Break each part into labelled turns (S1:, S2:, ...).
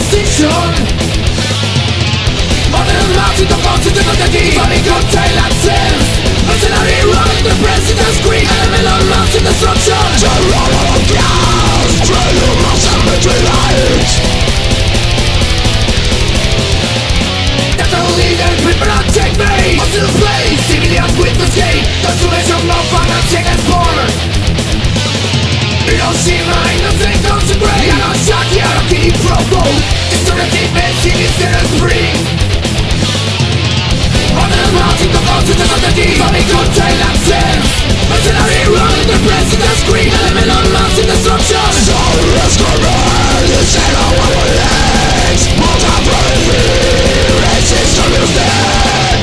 S1: extinction. On the mountain, the mountain of the deep, funny cocktail accents. Mercenary running the president's green, elemental mountain destruction. Terror of chaos, trail of cemetery lights. That's all leader, people not take me. Onto the place, civilians with the state. Transformation of financing and born. Hiroshima, innocent concentrate. Nagasaki, Araki, Provo. Destructive medicine instead of spring. On the mountain, the mountain of the deep, funny cocktail accents. Mercenary running the president's green, elemental mountain destruction. Sorry, it's correct, it's in our legs. Multi-brain, resistance is dead.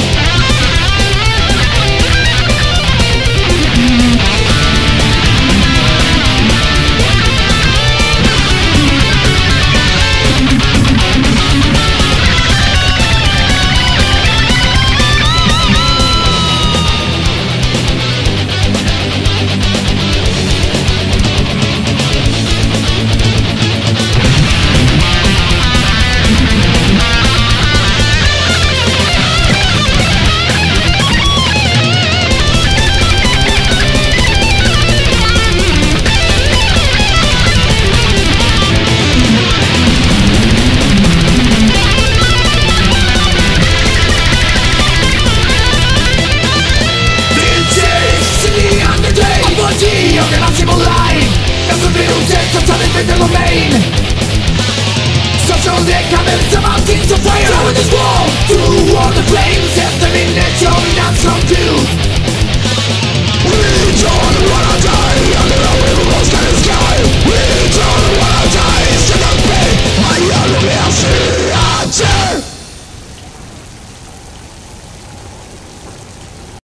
S1: Social decadence, the mountains of fire. Through this wall, through all the flames, extermination, not some truth.